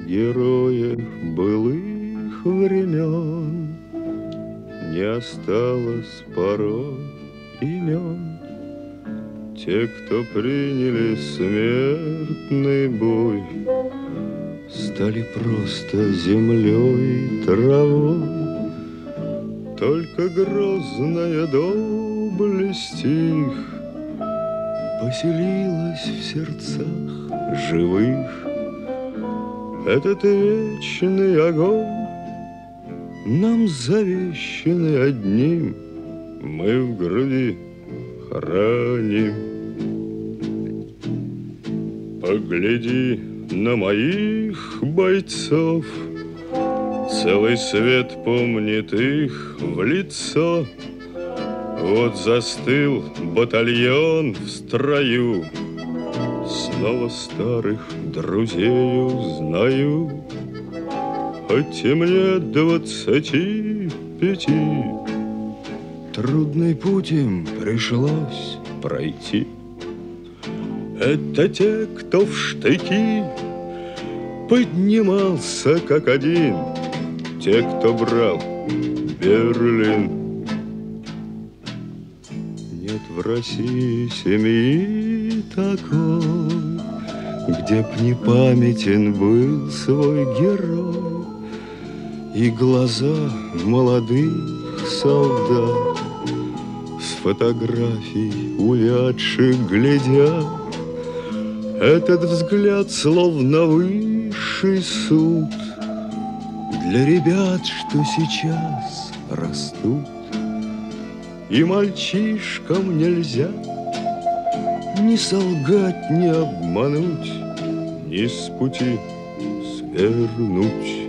героев былых времен не осталось порой имен. Те, кто приняли смертный бой, стали просто землей и травой. Только грозная доблесть их поселилась в сердцах живых. Этот вечный огонь нам завещанный одним мы в груди храним. Погляди на моих бойцов, целый свет помнит их в лицо. Вот застыл батальон в строю, снова старых друзей узнаю. Хоть и мне 25, трудный путь им пришлось пройти. Это те, кто в штыки поднимался как один, те, кто брал Берлин. Нет в России семьи такой, где б не памятен был свой герой, и глаза молодых солдат с фотографий увядших глядят. Этот взгляд словно высший суд для ребят, что сейчас растут. И мальчишкам нельзя ни солгать, ни обмануть, ни с пути свернуть.